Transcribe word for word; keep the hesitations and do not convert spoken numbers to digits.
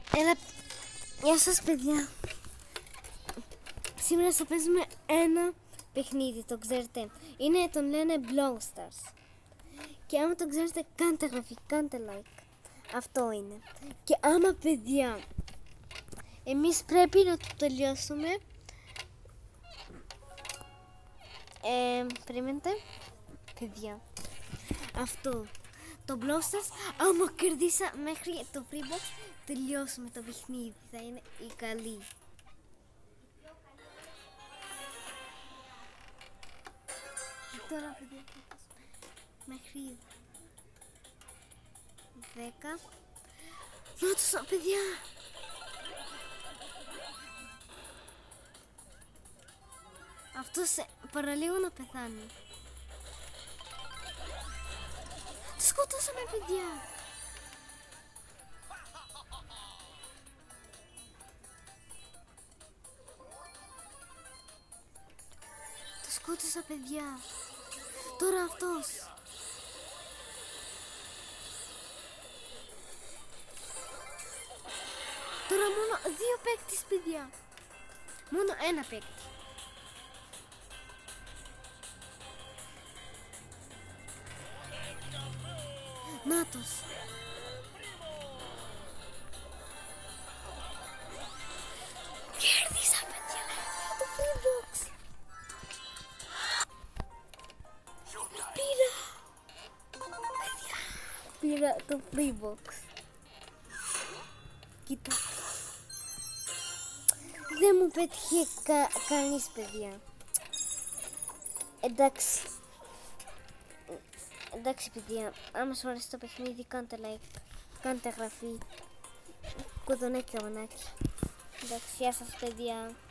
Έλα, γεια σας παιδιά. Σήμερα θα παίζουμε ένα παιχνίδι, το ξέρετε. Είναι, τον λένε Brawl Stars. Και άμα το ξέρετε, κάντε εγγραφή, κάντε like. Αυτό είναι. Και άμα παιδιά, εμείς πρέπει να το τελειώσουμε. Ε, περιμένετε, παιδιά. Αυτό. Το Brawl Stars, άμα κερδίσα μέχρι το Freebox, τελειώσουμε το παιχνίδι. Θα είναι η καλή. Τώρα παιδιά, μέχρι δέκα. Να τους, παιδιά. Αυτός παραλίγο να πεθάνει. Το σκοτώσαμε παιδιά. Το σκότωσα παιδιά. Τώρα αυτός. Τώρα μόνο δύο παίκτες παιδιά. Μόνο ένα παίκτη. Νάτος. Κέρδισα παιδιά. Το Freebox. Πήρα. Παιδιά. Πήρα το Freebox. Κοίτα. Δεν μου πέτυχε κα, κανείς παιδιά. Εντάξει. Εντάξει παιδιά, άμα σου αρέσει το παιχνίδι κάντε like, κάντε εγγραφή, κουδουνάκι και ονάκι. Εντάξει, γεια σας παιδιά.